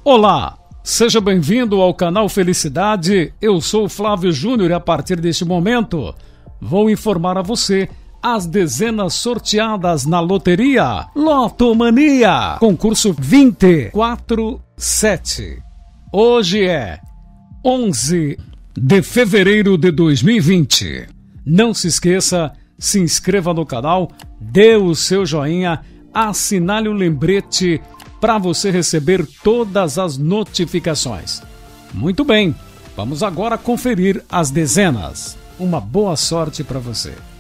Olá, seja bem-vindo ao canal Felicidade. Eu sou o Flávio Júnior e a partir deste momento vou informar a você as dezenas sorteadas na loteria Lotomania, concurso 247. Hoje é 11 de fevereiro de 2020. Não se esqueça, se inscreva no canal, dê o seu joinha, assinale o lembrete para você receber todas as notificações. Muito bem, vamos agora conferir as dezenas. Uma boa sorte para você.